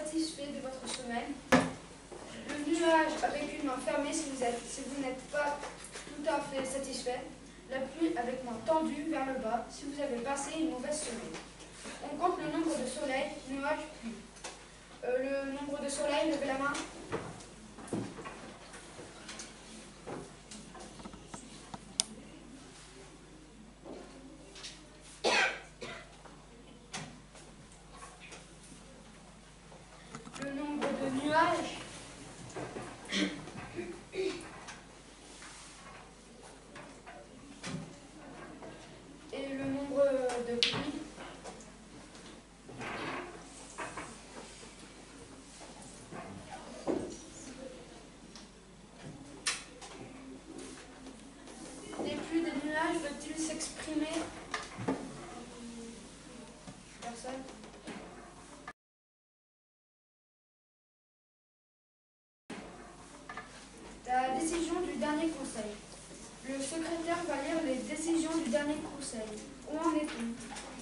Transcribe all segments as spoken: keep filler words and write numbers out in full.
Satisfait de votre sommeil. Le nuage avec une main fermée si vous êtes, si vous n'êtes pas tout à fait satisfait. La pluie avec main tendue vers le bas si vous avez passé une mauvaise semaine. On compte le nombre de soleils, nuages, pluie. Euh, le nombre de soleils, levez la main. Le nombre de nuages. Et le nombre de pluie. Des pluies, des nuages, veut-il s'exprimer? Personne? La décision du dernier conseil. Le secrétaire va lire les décisions du dernier conseil. Où en est-on?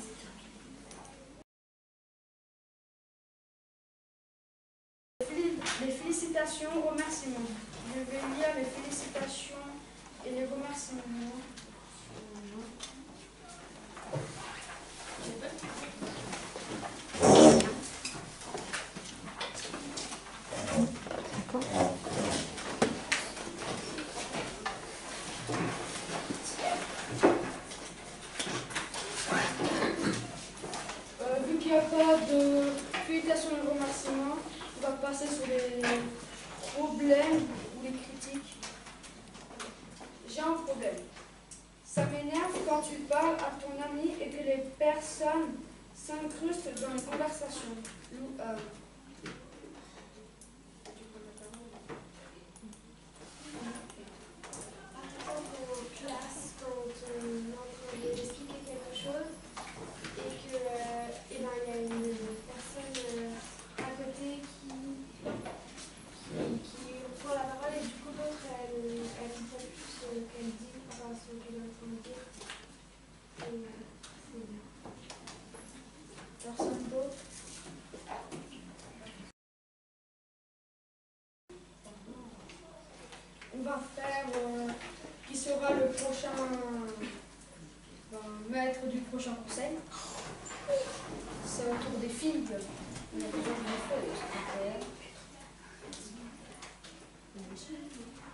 Les félicitations, remerciements. Je vais lire les félicitations et les remerciements. Euh, vu qu'il n'y a pas de félicitations et remerciements, on va passer sur les problèmes ou les critiques. J'ai un problème. Ça m'énerve quand tu parles à ton ami et que les personnes s'incrustent dans les conversations. Lou, euh, classe quand on est en train d'expliquer quelque chose et que euh, et ben, il y a une personne euh, à côté qui, qui, qui prend la parole et du coup l'autre elle, elle comprend plus ce qu'elle dit par ce qu'elle est en train de dire. Et euh, c'est bien. personne d'autre. On va faire euh, qui sera le prochain ben, maître du prochain conseil. C'est au tour des filles. On a besoin d'une feuille, s'il vous plaît.